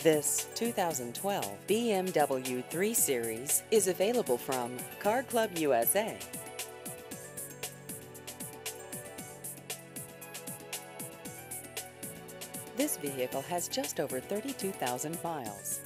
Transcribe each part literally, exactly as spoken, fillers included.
This two thousand twelve B M W three Series is available from Car Club U S A. This vehicle has just over thirty-two thousand miles.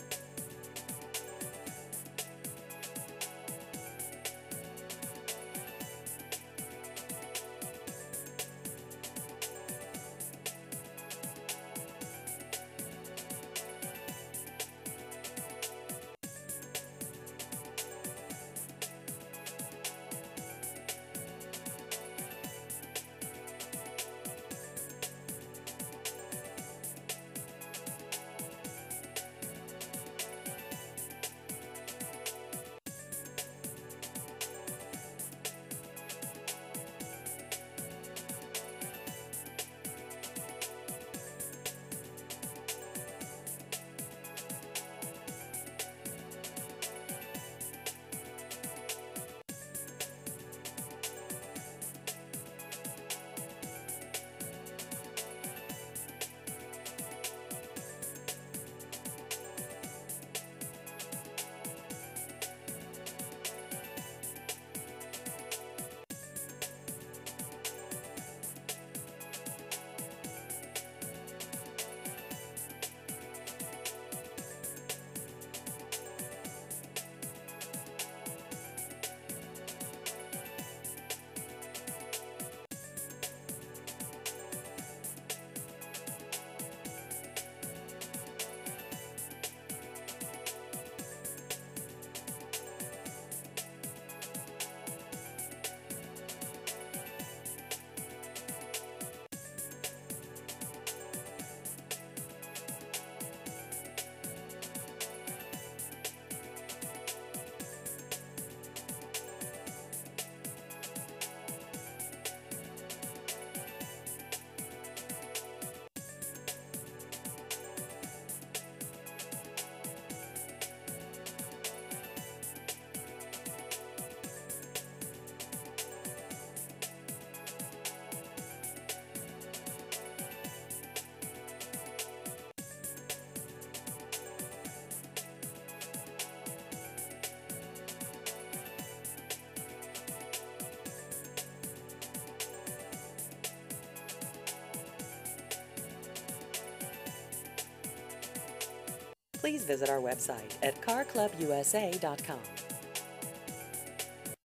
Please visit our website at car club U S A dot com.